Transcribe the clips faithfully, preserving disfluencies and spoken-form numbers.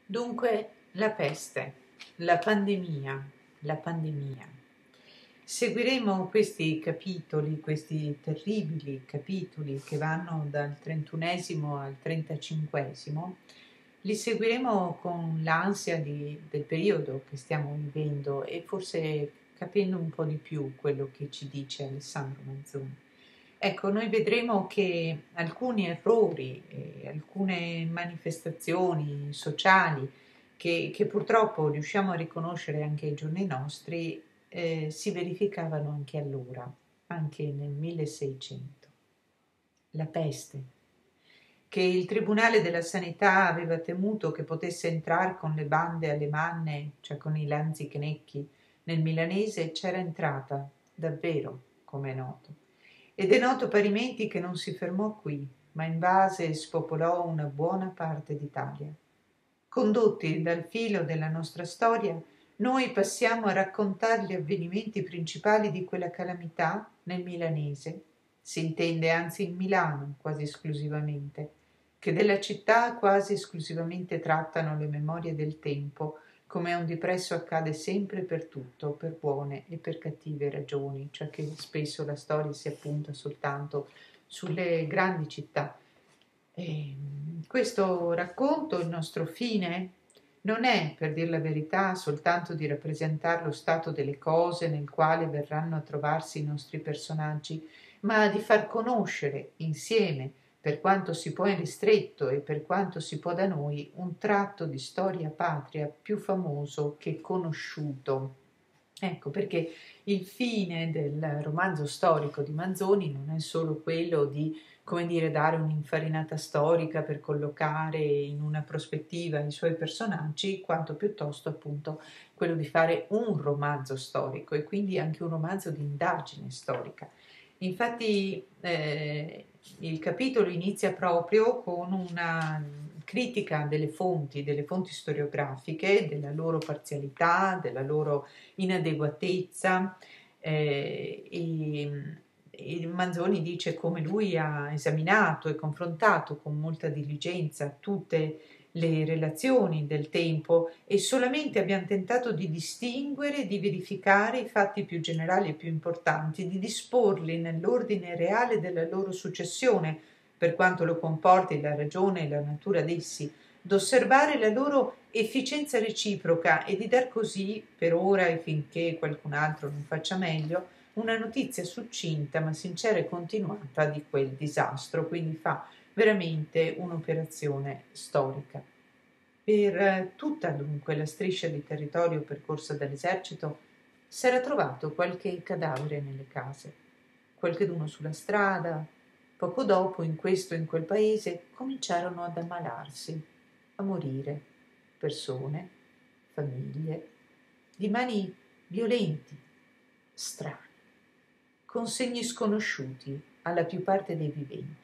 Dunque, la peste, la pandemia, la pandemia. Seguiremo questi capitoli, questi terribili capitoli che vanno dal trentunesimo al trentacinquesimo, li seguiremo con l'ansia di- del periodo che stiamo vivendo e forse capendo un po' di più quello che ci dice Alessandro Manzoni. Ecco, noi vedremo che alcuni errori, e alcune manifestazioni sociali che, che purtroppo riusciamo a riconoscere anche ai giorni nostri, eh, si verificavano anche allora, anche nel milleseicento. La peste, che il Tribunale della Sanità aveva temuto che potesse entrare con le bande alle manne, cioè con i lanzichenecchi, nel milanese, c'era entrata, davvero, come è noto. Ed è noto parimenti che non si fermò qui, ma invase e spopolò una buona parte d'Italia. Condotti dal filo della nostra storia, noi passiamo a raccontare gli avvenimenti principali di quella calamità nel milanese. Si intende anzi in Milano quasi esclusivamente, che della città quasi esclusivamente trattano le memorie del tempo, come a un dipresso accade sempre per tutto, per buone e per cattive ragioni, cioè che spesso la storia si appunta soltanto sulle grandi città. E questo racconto, il nostro fine, non è, per dir la verità, soltanto di rappresentare lo stato delle cose nel quale verranno a trovarsi i nostri personaggi, ma di far conoscere insieme, per quanto si può in ristretto e per quanto si può da noi, un tratto di storia patria più famoso che conosciuto. Ecco perché il fine del romanzo storico di Manzoni non è solo quello di, come dire, dare un'infarinata storica per collocare in una prospettiva i suoi personaggi, quanto piuttosto appunto quello di fare un romanzo storico e quindi anche un romanzo di indagine storica. Infatti eh, il capitolo inizia proprio con una critica delle fonti, delle fonti storiografiche, della loro parzialità, della loro inadeguatezza, eh, e, e Manzoni dice come lui ha esaminato e confrontato con molta diligenza tutte le relazioni del tempo e solamente abbiamo tentato di distinguere, di verificare i fatti più generali e più importanti, di disporli nell'ordine reale della loro successione, per quanto lo comporti la ragione e la natura d'essi, d'osservare la loro efficienza reciproca e di dar così, per ora e finché qualcun altro non faccia meglio, una notizia succinta ma sincera e continuata di quel disastro. Quindi fa veramente un'operazione storica. Per tutta dunque la striscia di territorio percorsa dall'esercito s'era trovato qualche cadavere nelle case, qualcheduno sulla strada. Poco dopo, in questo e in quel paese, cominciarono ad ammalarsi, a morire persone, famiglie, di mali violenti, strani, con segni sconosciuti alla più parte dei viventi.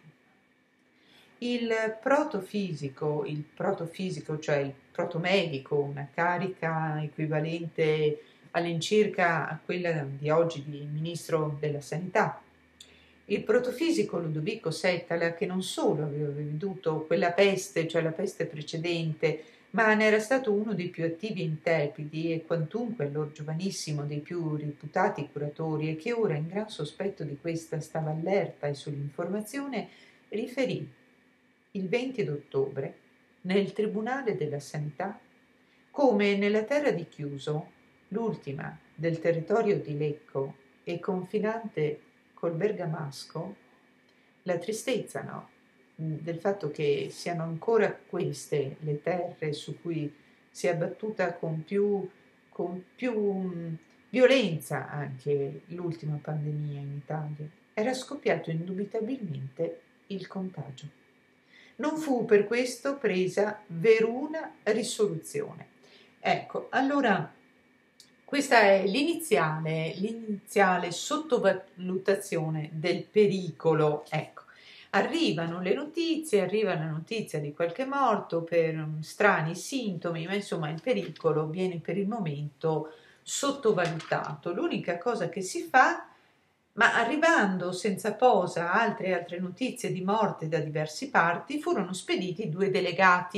Il protofisico, il protofisico, cioè il protomedico, una carica equivalente all'incirca a quella di oggi di ministro della sanità. Il protofisico Ludovico Settala, che non solo aveva veduto quella peste, cioè la peste precedente, ma ne era stato uno dei più attivi e intrepidi e quantunque allora giovanissimo dei più reputati curatori e che ora in gran sospetto di questa stava allerta e sull'informazione, riferì il venti d'ottobre nel Tribunale della Sanità come nella terra di Chiuso, l'ultima del territorio di Lecco e confinante col bergamasco, la tristezza, no? Del fatto che siano ancora queste le terre su cui si è abbattuta con più, con più mh, violenza anche l'ultima pandemia in Italia. Era scoppiato indubitabilmente il contagio. Non fu per questo presa veruna risoluzione. Ecco, allora questa è l'iniziale, l'iniziale sottovalutazione del pericolo. Ecco, arrivano le notizie, arriva la notizia di qualche morto per um, strani sintomi, ma insomma il pericolo viene per il momento sottovalutato. L'unica cosa che si fa, ma arrivando senza posa altre e altre notizie di morte da diverse parti, furono spediti due delegati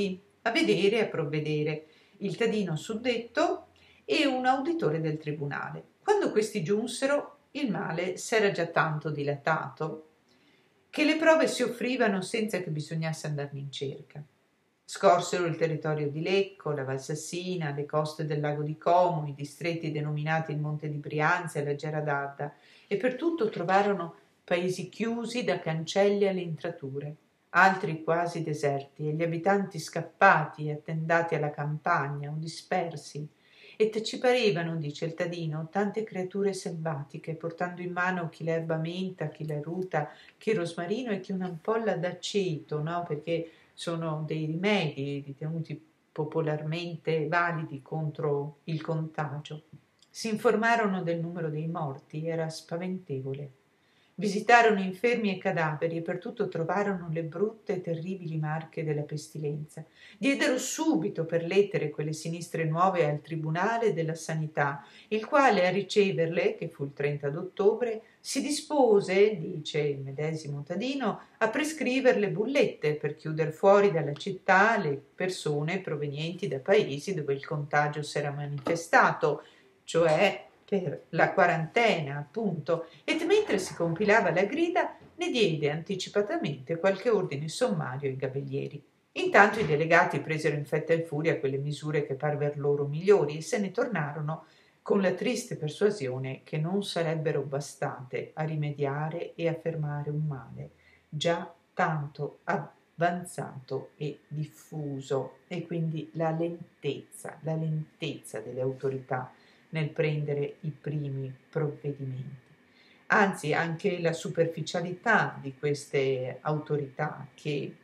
a vedere e a provvedere il Tadino suddetto e un auditore del tribunale. Quando questi giunsero, il male s'era già tanto dilatato che le prove si offrivano senza che bisognasse andarne in cerca. Scorsero il territorio di Lecco, la Valsassina, le coste del lago di Como, i distretti denominati il Monte di Brianza e la Gera d'Adda, e per tutto trovarono paesi chiusi da cancelli alle intrature, altri quasi deserti, e gli abitanti scappati e attendati alla campagna o dispersi, e ci parevano, dice il Tadino, tante creature selvatiche, portando in mano chi l'erba menta, chi la ruta, chi il rosmarino e chi un'ampolla d'aceto, no? Perché sono dei rimedi ritenuti popolarmente validi contro il contagio. Si informarono del numero dei morti, era spaventevole. Visitarono infermi e cadaveri e per tutto trovarono le brutte e terribili marche della pestilenza. Diedero subito per lettere quelle sinistre nuove al Tribunale della Sanità, il quale a riceverle, che fu il trenta d'ottobre, si dispose, dice il medesimo Tadino, a prescrivere le bullette per chiuder fuori dalla città le persone provenienti da paesi dove il contagio s'era manifestato, cioè per la quarantena, appunto, e mentre si compilava la grida ne diede anticipatamente qualche ordine sommario ai gabellieri. Intanto i delegati presero in fretta e furia quelle misure che parver loro migliori e se ne tornarono con la triste persuasione che non sarebbero bastate a rimediare e a fermare un male già tanto avanzato e diffuso, e quindi la lentezza, la lentezza delle autorità nel prendere i primi provvedimenti. Anzi, anche la superficialità di queste autorità che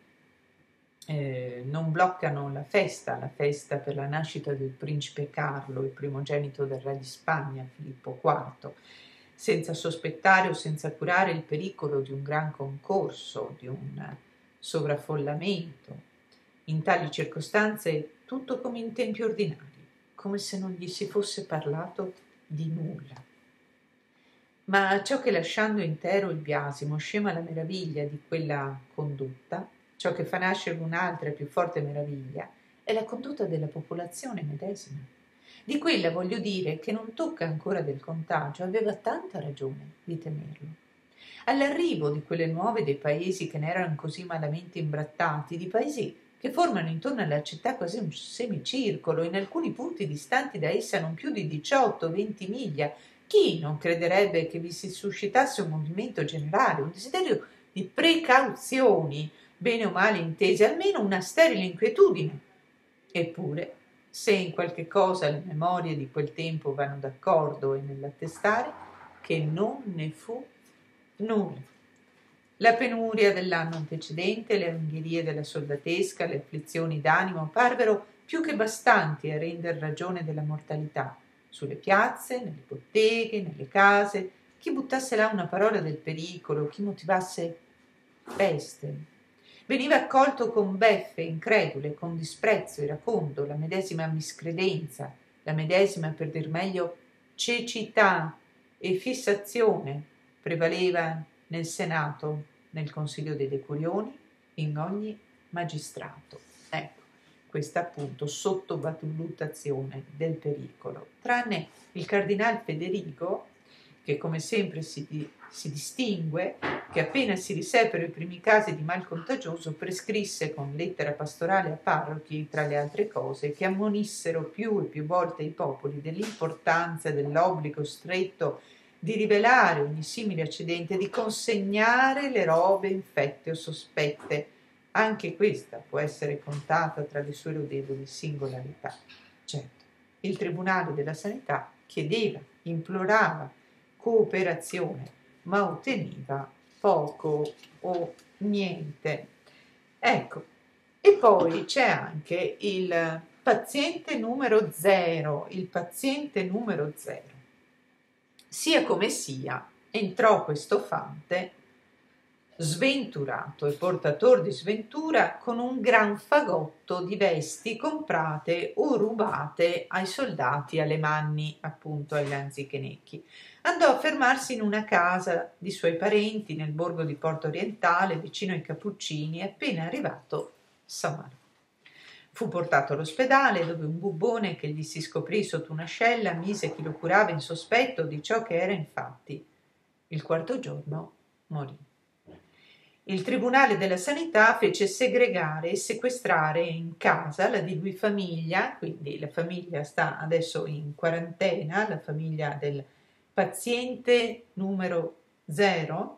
eh, non bloccano la festa, la festa per la nascita del principe Carlo, il primogenito del re di Spagna, Filippo quarto, senza sospettare o senza curare il pericolo di un gran concorso, di un sovraffollamento. In tali circostanze tutto come in tempi ordinari, come se non gli si fosse parlato di nulla. Ma ciò che, lasciando intero il biasimo, scema la meraviglia di quella condotta, ciò che fa nascere un'altra e più forte meraviglia, è la condotta della popolazione medesima. Di quella voglio dire che non tocca ancora del contagio, aveva tanta ragione di temerlo. All'arrivo di quelle nuove dei paesi che ne erano così malamente imbrattati, di paesi che formano intorno alla città quasi un semicircolo, in alcuni punti distanti da essa non più di diciotto venti miglia, chi non crederebbe che vi si suscitasse un movimento generale, un desiderio di precauzioni, bene o male intese, almeno una sterile inquietudine? Eppure, se in qualche cosa le memorie di quel tempo vanno d'accordo e nell'attestare che non ne fu nulla. La penuria dell'anno antecedente, le angherie della soldatesca, le afflizioni d'animo parvero più che bastanti a render ragione della mortalità. Sulle piazze, nelle botteghe, nelle case, chi buttasse là una parola del pericolo, chi motivasse peste, veniva accolto con beffe, incredule, con disprezzo iracondo, la medesima miscredenza, la medesima, per dir meglio, cecità e fissazione prevaleva nel Senato, nel Consiglio dei Decurioni, in ogni magistrato. Ecco, questa appunto sottovalutazione del pericolo, tranne il cardinal Federico, che come sempre si, di, si distingue, che appena si riseppero i primi casi di mal contagioso prescrisse con lettera pastorale a parrochi, tra le altre cose, che ammonissero più e più volte i popoli dell'importanza dell'obbligo stretto di rivelare ogni simile accidente, di consegnare le robe infette o sospette. Anche questa può essere contata tra le sue lodevoli singolarità. Certo, il Tribunale della Sanità chiedeva, implorava cooperazione, ma otteneva poco o niente. Ecco, e poi c'è anche il paziente numero zero, il paziente numero zero. Sia come sia, entrò questo fante, sventurato e portator di sventura, con un gran fagotto di vesti comprate o rubate ai soldati alemanni, appunto ai lanzichenecchi. Andò a fermarsi in una casa di suoi parenti nel borgo di Porto Orientale, vicino ai Cappuccini, e appena arrivato s'ammalò. Fu portato all'ospedale dove un bubbone che gli si scoprì sotto un'ascella mise chi lo curava in sospetto di ciò che era infatti. Il quarto giorno morì. Il Tribunale della Sanità fece segregare e sequestrare in casa la di lui famiglia, quindi la famiglia sta adesso in quarantena, la famiglia del paziente numero zero.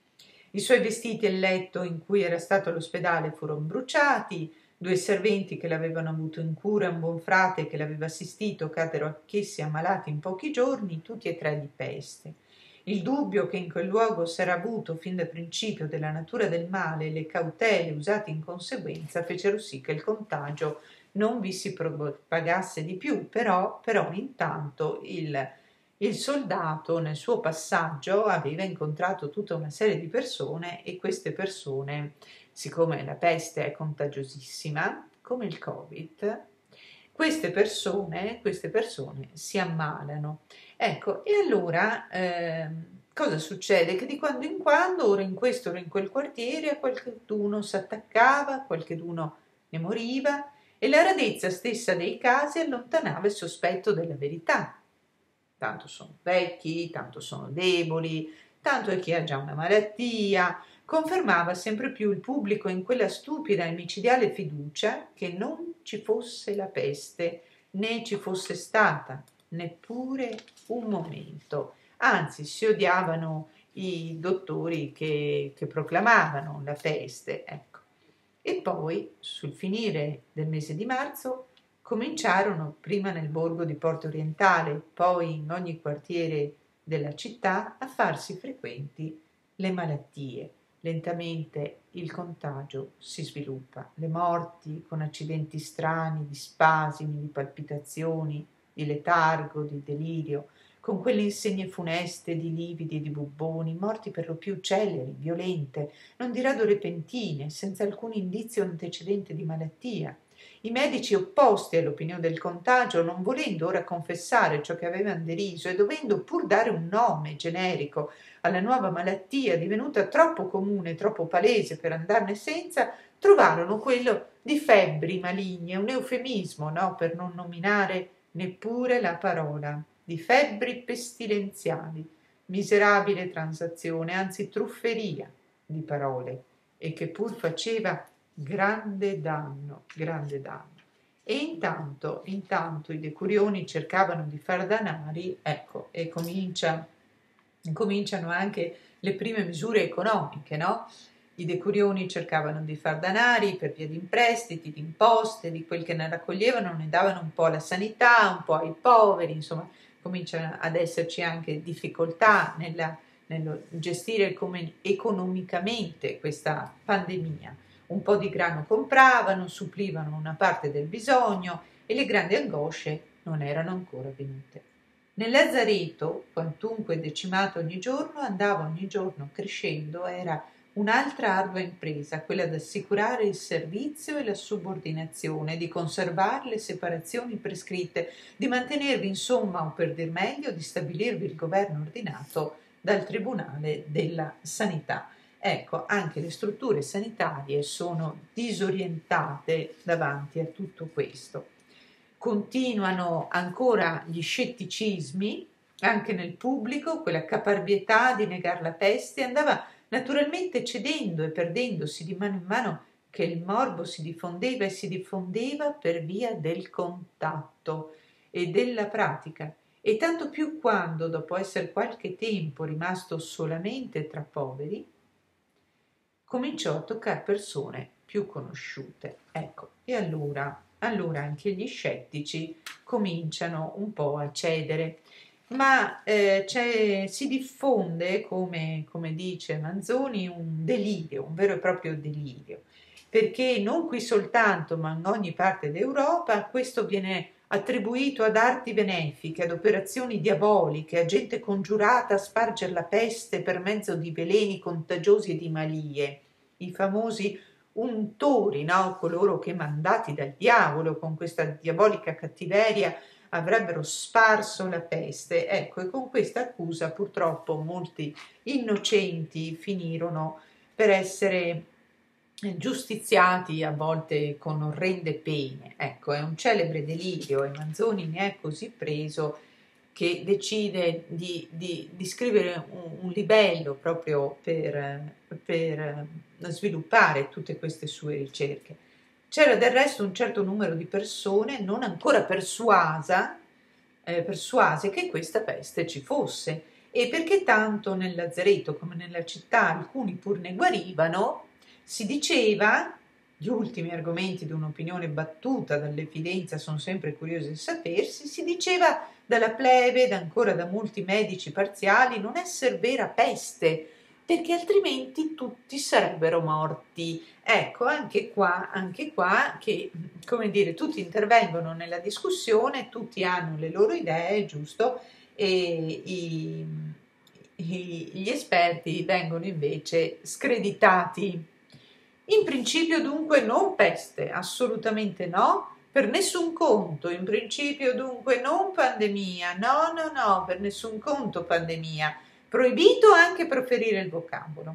I suoi vestiti e il letto in cui era stato all'ospedale furono bruciati, due serventi che l'avevano avuto in cura e un buon frate che l'aveva assistito caddero anch'essi ammalati in pochi giorni, tutti e tre di peste. Il dubbio che in quel luogo s'era avuto fin da principio della natura del male e le cautele usate in conseguenza fecero sì che il contagio non vi si propagasse di più, però, però intanto il, il soldato nel suo passaggio aveva incontrato tutta una serie di persone e queste persone, siccome la peste è contagiosissima, come il Covid, queste persone, queste persone si ammalano. Ecco, e allora eh, cosa succede? Che di quando in quando, ora in questo, ora in quel quartiere, a qualcuno si attaccava, qualcuno ne moriva, e la radezza stessa dei casi allontanava il sospetto della verità. Tanto sono vecchi, tanto sono deboli, tanto è chi ha già una malattia, confermava sempre più il pubblico in quella stupida e micidiale fiducia che non ci fosse la peste, né ci fosse stata neppure un momento. Anzi, si odiavano i dottori che, che proclamavano la peste, ecco. E poi, sul finire del mese di marzo, cominciarono, prima nel borgo di Porto Orientale, poi in ogni quartiere della città, a farsi frequenti le malattie. Lentamente il contagio si sviluppa, le morti con accidenti strani, di spasimi, di palpitazioni, di letargo, di delirio, con quelle insegne funeste di lividi e di bubboni, morti per lo più celeri, violente, non di rado repentine, senza alcun indizio antecedente di malattia. I medici opposti all'opinione del contagio, non volendo ora confessare ciò che avevano deriso e dovendo pur dare un nome generico alla nuova malattia divenuta troppo comune, troppo palese per andarne senza, trovarono quello di febbri maligne, un eufemismo, no? Per non nominare neppure la parola, di febbri pestilenziali, miserabile transazione, anzi trufferia di parole, e che pur faceva grande danno, grande danno. E intanto, intanto i decurioni cercavano di far danari, ecco, e comincia, cominciano anche le prime misure economiche, no? I decurioni cercavano di far danari per via di imprestiti, di imposte, di quel che ne raccoglievano, ne davano un po' alla sanità, un po' ai poveri, insomma, cominciano ad esserci anche difficoltà nella, nel gestire come economicamente questa pandemia. Un po' di grano compravano, supplivano una parte del bisogno e le grandi angosce non erano ancora venute. Nel lazzaretto, quantunque decimato ogni giorno, andava ogni giorno crescendo, era un'altra ardua impresa, quella di assicurare il servizio e la subordinazione, di conservare le separazioni prescritte, di mantenervi insomma, o per dir meglio, di stabilirvi il governo ordinato dal Tribunale della Sanità. Ecco, anche le strutture sanitarie sono disorientate davanti a tutto questo. Continuano ancora gli scetticismi, anche nel pubblico, quella caparbietà di negar la peste andava naturalmente cedendo e perdendosi di mano in mano che il morbo si diffondeva e si diffondeva per via del contatto e della pratica, e tanto più quando, dopo essere qualche tempo rimasto solamente tra poveri, cominciò a toccare persone più conosciute. Ecco, e allora, allora anche gli scettici cominciano un po' a cedere. Ma eh, si diffonde, come, come dice Manzoni, un delirio, un vero e proprio delirio, perché non qui soltanto, ma in ogni parte d'Europa, questo viene attribuito ad arti benefiche, ad operazioni diaboliche, a gente congiurata a spargere la peste per mezzo di veleni contagiosi e di malie, i famosi untori, no? Coloro che mandati dal diavolo con questa diabolica cattiveria avrebbero sparso la peste. Ecco, e con questa accusa purtroppo molti innocenti finirono per essere giustiziati a volte con orrende pene. Ecco, è un celebre delirio e Manzoni ne è così preso che decide di, di, di scrivere un, un libello proprio per, per sviluppare tutte queste sue ricerche. C'era del resto un certo numero di persone non ancora persuasa, eh, persuase che questa peste ci fosse, e perché tanto nel lazzeretto come nella città alcuni pur ne guarivano, si diceva, gli ultimi argomenti di un'opinione battuta dall'evidenza sono sempre curiosi di sapersi, si diceva dalla plebe ed ancora da molti medici parziali non esser vera peste, perché altrimenti tutti sarebbero morti. Ecco, anche qua, anche qua che, come dire, tutti intervengono nella discussione, tutti hanno le loro idee, giusto? E i, i, gli esperti vengono invece screditati. In principio dunque non peste, assolutamente no, per nessun conto, in principio dunque non pandemia, no, no, no, per nessun conto pandemia, proibito anche proferire il vocabolo.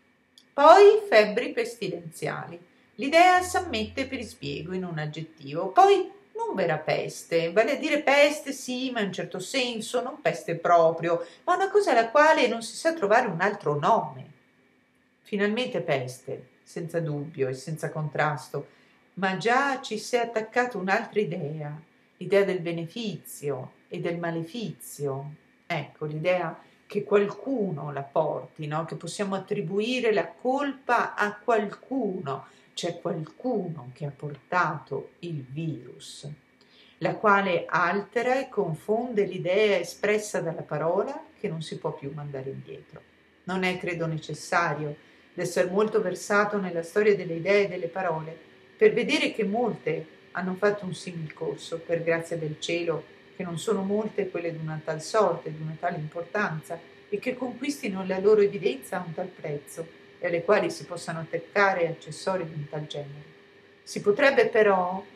Poi febbri pestilenziali, l'idea s'ammette per spiego in un aggettivo, poi non vera peste, vale a dire peste sì, ma in certo senso, non peste proprio, ma una cosa alla quale non si sa trovare un altro nome. Finalmente peste, senza dubbio e senza contrasto, ma già ci si è attaccata un'altra idea, l'idea del beneficio e del malefizio. Ecco, l'idea che qualcuno la porti, no? Che possiamo attribuire la colpa a qualcuno, c'è qualcuno che ha portato il virus, la quale altera e confonde l'idea espressa dalla parola che non si può più mandare indietro. Non è, credo, necessario d'essere molto versato nella storia delle idee e delle parole per vedere che molte hanno fatto un simil corso, per grazia del cielo, che non sono molte quelle di una tal sorte, di una tale importanza, e che conquistino la loro evidenza a un tal prezzo, e alle quali si possano attaccare accessori di un tal genere. Si potrebbe però,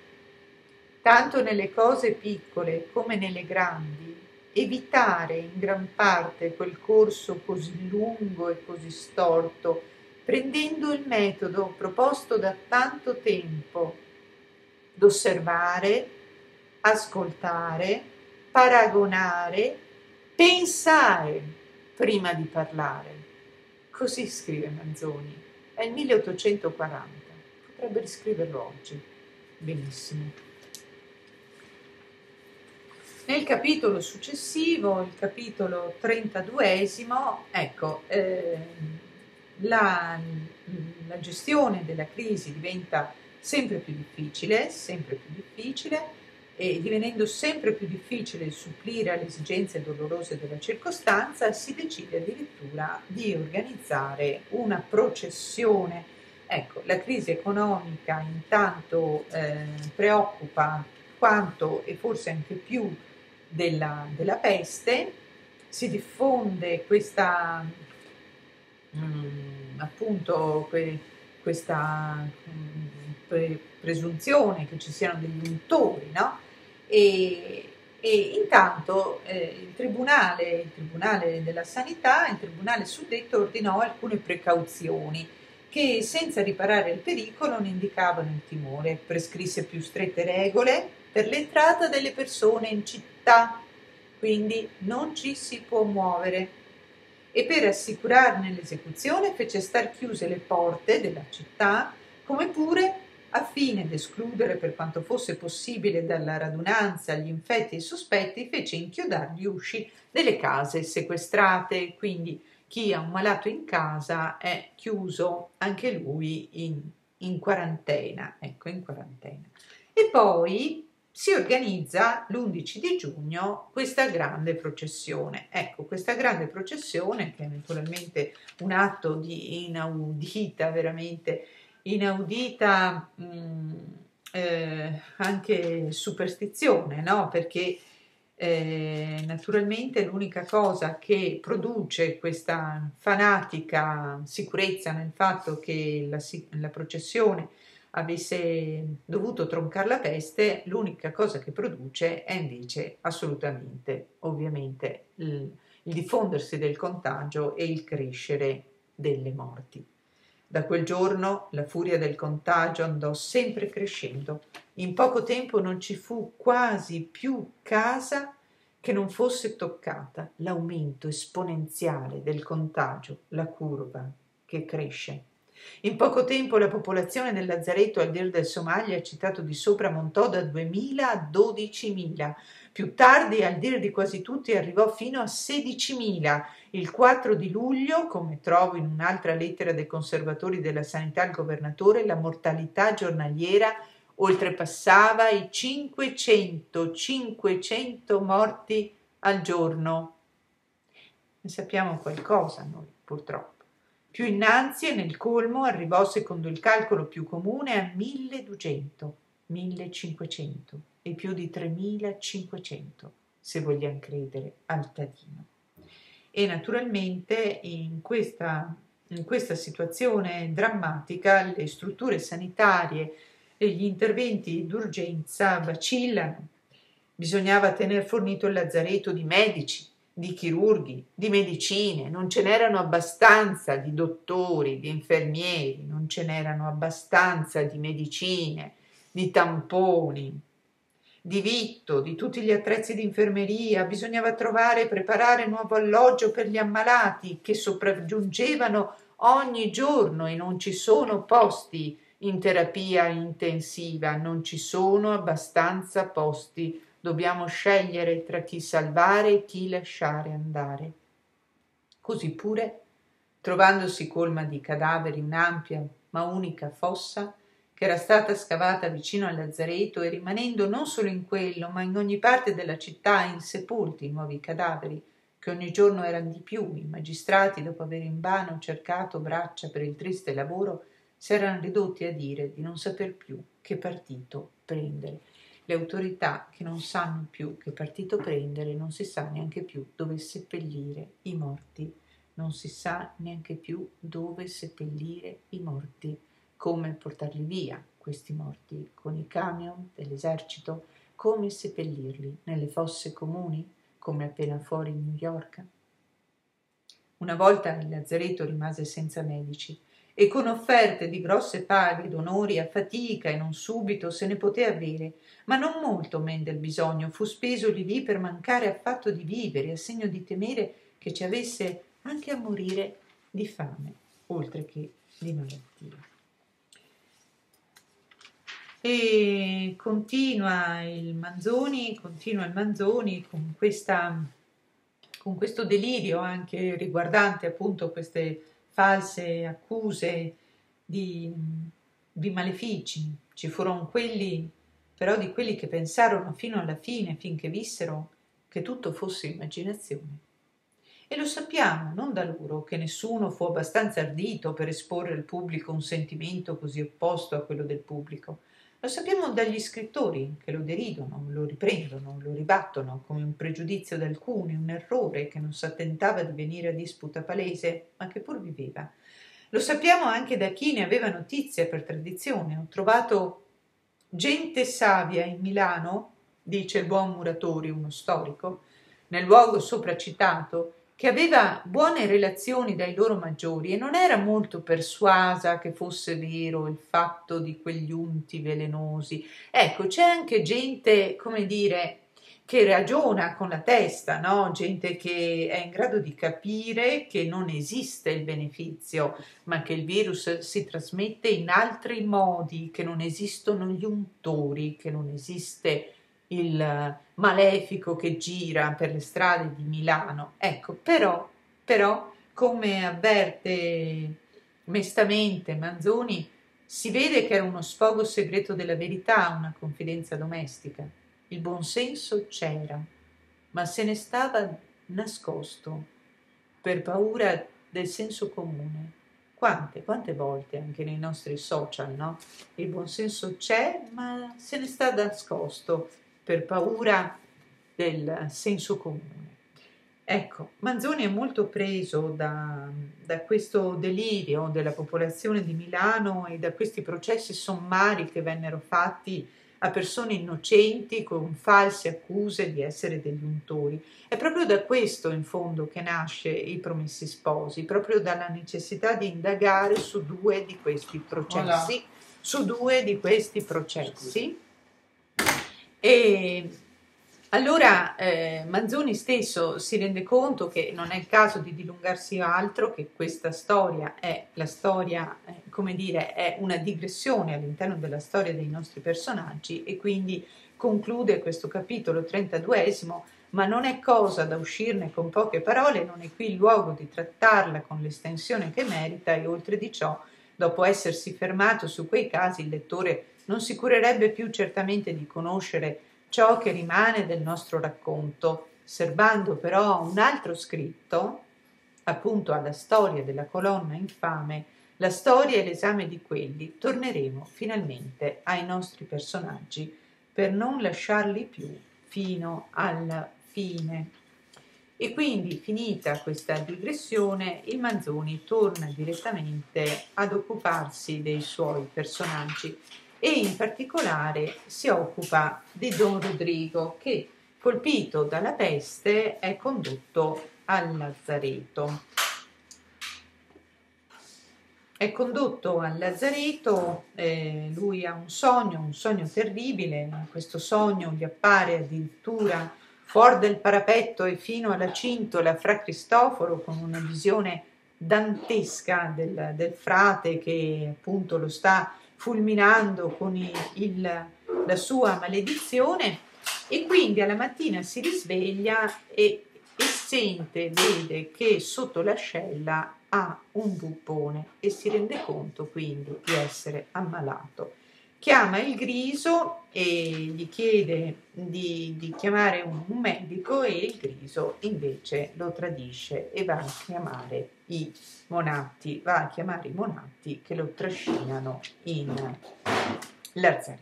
tanto nelle cose piccole come nelle grandi, evitare in gran parte quel corso così lungo e così storto, prendendo il metodo proposto da tanto tempo d'osservare, ascoltare, paragonare, pensare prima di parlare. Così scrive Manzoni. È il milleottocentoquaranta. Potrebbe riscriverlo oggi. Benissimo. Nel capitolo successivo, il capitolo trentaduesimo, ecco, eh, la, la gestione della crisi diventa sempre più difficile, sempre più difficile, e divenendo sempre più difficile supplire alle esigenze dolorose della circostanza, si decide addirittura di organizzare una processione. Ecco, la crisi economica intanto eh, preoccupa quanto e forse anche più della, della peste, si diffonde questa mh, appunto que, questa mh, pre, presunzione che ci siano degli untori, no? E, e intanto eh, il tribunale, il tribunale della sanità, il tribunale suddetto ordinò alcune precauzioni che senza riparare il pericolo ne indicavano il timore, prescrisse più strette regole per l'entrata delle persone in città, quindi non ci si può muovere, e per assicurarne l'esecuzione fece star chiuse le porte della città, come pure, a fine d'escludere per quanto fosse possibile dalla radunanza gli infetti e i sospetti, fece inchiodar gli usci delle case sequestrate, quindi chi ha un malato in casa è chiuso anche lui in, in quarantena, ecco, in quarantena. E poi si organizza l'undici di giugno questa grande processione. Ecco, questa grande processione, che è naturalmente un atto di inaudita, veramente inaudita mh, eh, anche superstizione, no? Perché eh, naturalmente l'unica cosa che produce questa fanatica sicurezza nel fatto che la, la processione avesse dovuto troncare la peste, l'unica cosa che produce è invece assolutamente, ovviamente, il, il diffondersi del contagio e il crescere delle morti. Da quel giorno la furia del contagio andò sempre crescendo. In poco tempo non ci fu quasi più casa che non fosse toccata. L'aumento esponenziale del contagio, la curva che cresce. In poco tempo la popolazione del lazzaretto, al dir del Somalia citato di sopra, montò da duemila a dodicimila. Più tardi, al dir di quasi tutti, arrivò fino a sedicimila. Il quattro di luglio, come trovo in un'altra lettera dei conservatori della sanità al governatore, la mortalità giornaliera oltrepassava i cinquecento cinquecento morti al giorno. Ne sappiamo qualcosa noi, purtroppo. Più innanzi e nel colmo arrivò, secondo il calcolo più comune, a milleduecento, millecinquecento e più di tremilacinquecento, se vogliamo credere al Tadino. E naturalmente in questa, in questa situazione drammatica le strutture sanitarie e gli interventi d'urgenza vacillano. Bisognava tener fornito il lazzaretto di medici, di chirurghi, di medicine, non ce n'erano abbastanza di dottori, di infermieri, non ce n'erano abbastanza di medicine, di tamponi, di vitto, di tutti gli attrezzi di infermeria. Bisognava trovare e preparare nuovo alloggio per gli ammalati che sopraggiungevano ogni giorno e non ci sono posti in terapia intensiva, non ci sono abbastanza posti. Dobbiamo scegliere tra chi salvare e chi lasciare andare. Così pure, trovandosi colma di cadaveri un'ampia ma unica fossa che era stata scavata vicino al lazzaretto e rimanendo non solo in quello ma in ogni parte della città insepolti i nuovi cadaveri, che ogni giorno erano di più, i magistrati, dopo aver invano cercato braccia per il triste lavoro, si erano ridotti a dire di non saper più che partito prendere. Le autorità che non sanno più che partito prendere, non si sa neanche più dove seppellire i morti, non si sa neanche più dove seppellire i morti, come portarli via questi morti con i camion dell'esercito, come seppellirli nelle fosse comuni, come appena fuori New York. Una volta il lazzaretto rimase senza medici, e con offerte di grosse paghe d'onori a fatica e non subito se ne poté avere, ma non molto men del bisogno fu speso lì lì per mancare affatto di vivere, a segno di temere che ci avesse anche a morire di fame, oltre che di malattia. E continua il Manzoni, continua il Manzoni con questa, con questo delirio anche riguardante appunto queste false accuse di, di malefici. Ci furono quelli, però, di quelli che pensarono fino alla fine, finché vissero, che tutto fosse immaginazione. E lo sappiamo non da loro che nessuno fu abbastanza ardito per esporre al pubblico un sentimento così opposto a quello del pubblico. Lo sappiamo dagli scrittori che lo deridono, lo riprendono, lo ribattono come un pregiudizio d'alcuni, un errore che non s'attentava di venire a disputa palese, ma che pur viveva. Lo sappiamo anche da chi ne aveva notizia per tradizione. Ho trovato gente savia in Milano, dice il buon Muratori, uno storico, nel luogo sopra citato, che aveva buone relazioni dai loro maggiori e non era molto persuasa che fosse vero il fatto di quegli unti velenosi. Ecco, c'è anche gente, come dire, che ragiona con la testa, no? Gente che è in grado di capire che non esiste il beneficio, ma che il virus si trasmette in altri modi, che non esistono gli untori, che non esiste il malefico che gira per le strade di Milano. Ecco, però, però, come avverte mestamente Manzoni, si vede che era uno sfogo segreto della verità, una confidenza domestica. Il buonsenso c'era, ma se ne stava nascosto per paura del senso comune. Quante, quante volte anche nei nostri social, no? Il buonsenso c'è, ma se ne sta nascosto per paura del senso comune. Ecco, Manzoni è molto preso da, da questo delirio della popolazione di Milano e da questi processi sommari che vennero fatti a persone innocenti con false accuse di essere degli untori. È proprio da questo in fondo che nasce i Promessi Sposi, proprio dalla necessità di indagare su due di questi processi, Hola. su due di questi processi. E allora eh, Manzoni stesso si rende conto che non è il caso di dilungarsi altro, che questa storia è la storia, eh, come dire, è una digressione all'interno della storia dei nostri personaggi, e quindi conclude questo capitolo trentaduesimo, ma non è cosa da uscirne con poche parole, non è qui il luogo di trattarla con l'estensione che merita, e oltre di ciò, dopo essersi fermato su quei casi, il lettore non si curerebbe più certamente di conoscere ciò che rimane del nostro racconto, serbando però un altro scritto, appunto alla storia della colonna infame, la storia e l'esame di quelli. Torneremo finalmente ai nostri personaggi per non lasciarli più fino alla fine. E quindi, finita questa digressione, il Manzoni torna direttamente ad occuparsi dei suoi personaggi, e in particolare si occupa di Don Rodrigo, che, colpito dalla peste, è condotto al lazzaretto. È condotto al lazzaretto, eh, lui ha un sogno, un sogno terribile, questo sogno gli appare addirittura fuori del parapetto e fino alla cintola fra Cristoforo, con una visione dantesca del, del frate che appunto lo sta fulminando con il, il, la sua maledizione, e quindi alla mattina si risveglia e, e sente, vede che sotto l'ascella ha un bubbone e si rende conto quindi di essere ammalato. Chiama il Griso e gli chiede di, di chiamare un, un medico, e il Griso invece lo tradisce e va a chiamare i Monatti, va a chiamare i Monatti che lo trascinano in lazzaretto.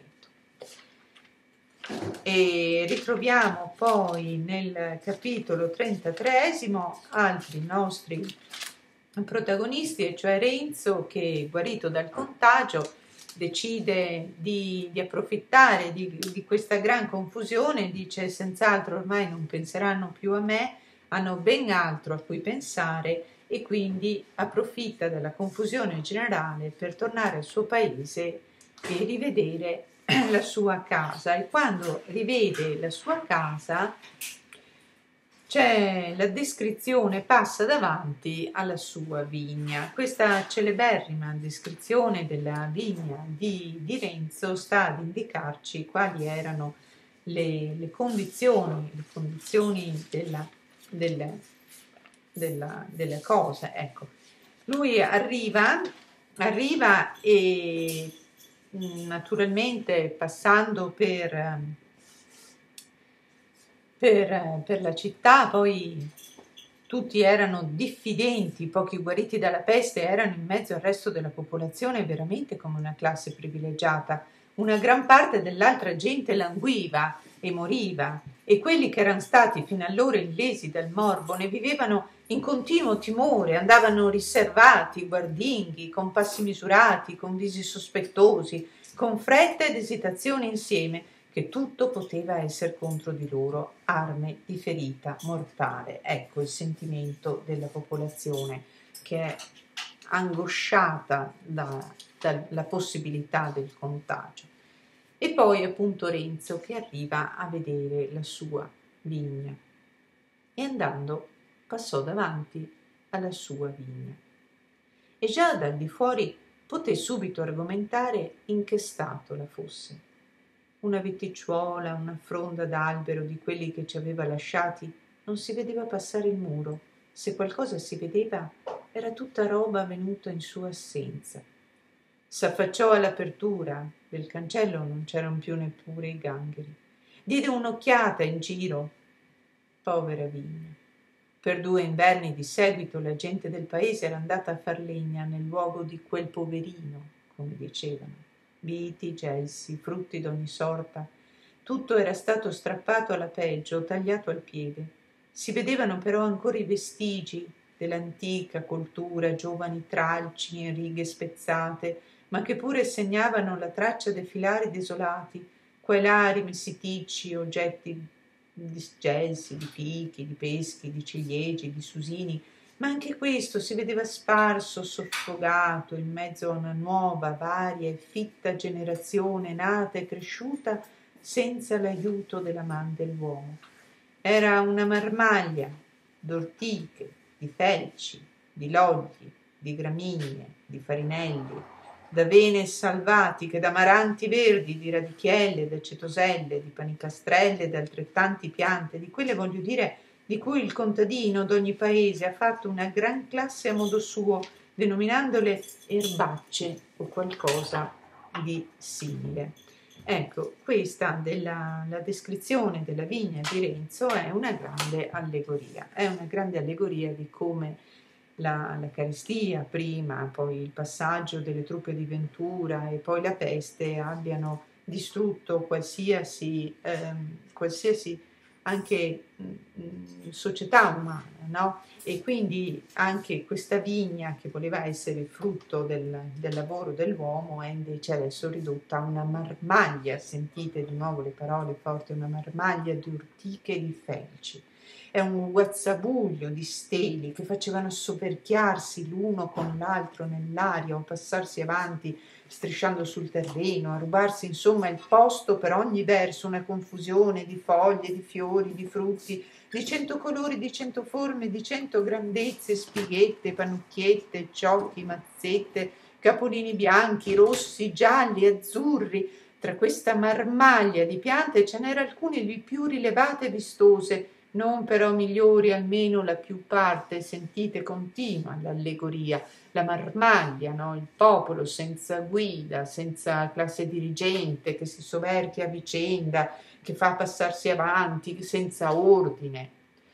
E ritroviamo poi nel capitolo trentatreesimo altri nostri protagonisti, e cioè Renzo, che, guarito dal contagio, decide di, di approfittare di, di questa gran confusione. Dice: senz'altro ormai non penseranno più a me, hanno ben altro a cui pensare, e quindi approfitta della confusione generale per tornare al suo paese e rivedere la sua casa. E quando rivede la sua casa, c'è la descrizione, passa davanti alla sua vigna. Questa celeberrima descrizione della vigna di, di Renzo sta ad indicarci quali erano le, le condizioni, le condizioni della, della, della, della cosa. Ecco, lui arriva, arriva e naturalmente passando per... Per, per la città, poi tutti erano diffidenti, pochi guariti dalla peste erano in mezzo al resto della popolazione veramente come una classe privilegiata. Una gran parte dell'altra gente languiva e moriva, e quelli che erano stati fino allora illesi dal morbo ne vivevano in continuo timore, andavano riservati, guardinghi, con passi misurati, con visi sospettosi, con fretta ed esitazione insieme, che tutto poteva essere contro di loro, arme di ferita mortale. Ecco il sentimento della popolazione, che è angosciata da, dalla possibilità del contagio. E poi appunto Renzo, che arriva a vedere la sua vigna, e andando passò davanti alla sua vigna, e già dal di fuori poté subito argomentare in che stato la fosse. Una viticciuola, una fronda d'albero di quelli che ci aveva lasciati, non si vedeva passare il muro. Se qualcosa si vedeva, era tutta roba venuta in sua assenza. S'affacciò all'apertura del cancello, non c'erano più neppure i gangheri. Diede un'occhiata in giro. Povera vigna. Per due inverni di seguito la gente del paese era andata a far legna nel luogo di quel poverino, come dicevano. Viti, gelsi, frutti d'ogni sorta, tutto era stato strappato alla peggio, tagliato al piede. Si vedevano però ancora i vestigi dell'antica coltura, giovani tralci in righe spezzate, ma che pure segnavano la traccia dei filari desolati, qua e là rimessi ticci, oggetti di gelsi, di fichi, di peschi, di ciliegi, di susini, ma anche questo si vedeva sparso, soffogato in mezzo a una nuova, varia e fitta generazione nata e cresciuta senza l'aiuto della man dell'uomo. Era una marmaglia d'ortiche, di felci, di logli, di gramiglie, di farinelli, d'avene salvatiche, d'amaranti verdi, di radichielle, d'acetoselle, di panicastrelle, di altrettanti piante, di quelle voglio dire di cui il contadino d'ogni paese ha fatto una gran classe a modo suo, denominandole erbacce o qualcosa di simile. Ecco, questa della la descrizione della vigna di Renzo è una grande allegoria, è una grande allegoria di come la, la carestia prima, poi il passaggio delle truppe di Ventura e poi la peste abbiano distrutto qualsiasi, ehm, qualsiasi anche mh, società umana, no? E quindi anche questa vigna che voleva essere il frutto del, del lavoro dell'uomo è invece adesso ridotta a una marmaglia, sentite di nuovo le parole forti, una marmaglia di ortiche e di felci. È un guazzabuglio di steli che facevano soverchiarsi l'uno con l'altro nell'aria o passarsi avanti strisciando sul terreno, a rubarsi insomma il posto per ogni verso, una confusione di foglie, di fiori, di frutti, di cento colori, di cento forme, di cento grandezze, spighette, panucchiette, ciocchi, mazzette, capolini bianchi, rossi, gialli, azzurri. Tra questa marmaglia di piante ce n'era alcune di più rilevate e vistose, non però migliori, almeno la più parte, sentite continua l'allegoria, la marmaglia, no? Il popolo senza guida, senza classe dirigente, che si soverchia a vicenda, che fa passarsi avanti, senza ordine,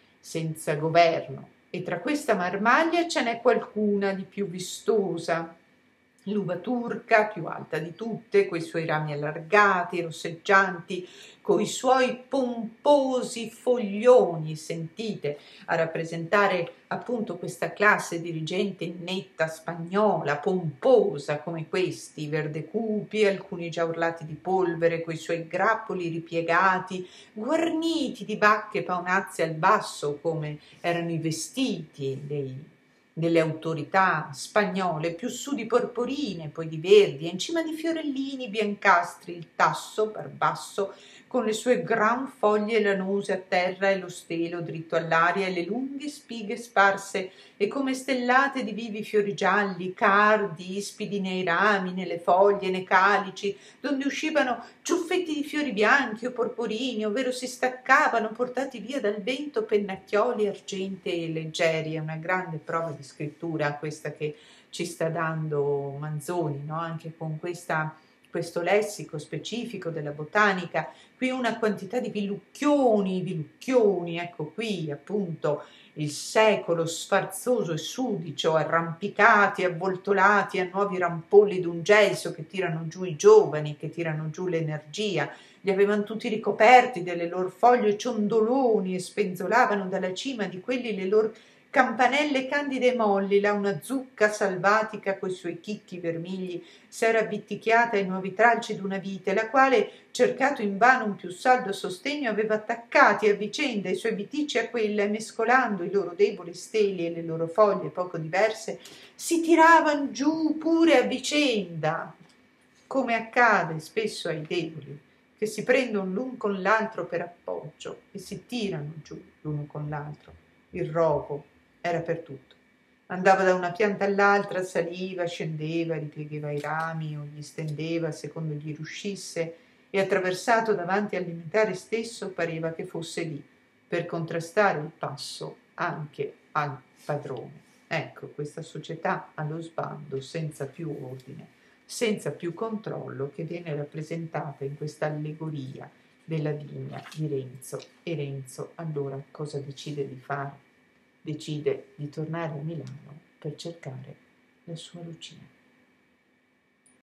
senza governo. E tra questa marmaglia ce n'è qualcuna di più vistosa, l'uva turca, più alta di tutte, coi suoi rami allargati, rosseggianti, coi suoi pomposi foglioni, sentite, a rappresentare appunto questa classe dirigente netta spagnola, pomposa come questi, verde cupi, alcuni già orlati di polvere, coi suoi grappoli ripiegati, guarniti di bacche paonazze al basso, come erano i vestiti dei delle autorità spagnole, più su di porporine, poi di verdi, e in cima di fiorellini biancastri, il tasso per basso, con le sue gran foglie lanose a terra e lo stelo dritto all'aria e le lunghe spighe sparse e come stellate di vivi fiori gialli, cardi, ispidi nei rami, nelle foglie, nei calici, donde uscivano ciuffetti di fiori bianchi o porporini, ovvero si staccavano, portati via dal vento, pennacchioli argentei e leggeri. È una grande prova di scrittura questa che ci sta dando Manzoni, no? Anche con questa, questo lessico specifico della botanica, qui una quantità di vilucchioni, vilucchioni, ecco qui appunto il secolo sfarzoso e sudicio, arrampicati, avvoltolati a nuovi rampolli d'un gelso che tirano giù i giovani, che tirano giù l'energia, li avevano tutti ricoperti delle loro foglie ciondoloni e spenzolavano dalla cima di quelli le loro campanelle candide e molli. Là una zucca salvatica coi suoi chicchi vermigli s'era avviticchiata ai nuovi tralci d'una vite, la quale, cercato invano un più saldo sostegno, aveva attaccati a vicenda i suoi viticci a quella e, mescolando i loro deboli steli e le loro foglie poco diverse, si tiravan giù pure a vicenda, come accade spesso ai deboli, che si prendono l'un con l'altro per appoggio e si tirano giù l'uno con l'altro. Il rogo era per tutto. Andava da una pianta all'altra, saliva, scendeva, ripiegava i rami o gli stendeva secondo gli riuscisse, e attraversato davanti al limitare stesso pareva che fosse lì per contrastare il passo anche al padrone. Ecco, questa società allo sbando, senza più ordine, senza più controllo, che viene rappresentata in questa allegoria della vigna di Renzo. E Renzo allora cosa decide di fare? Decide di tornare a Milano per cercare la sua Lucia.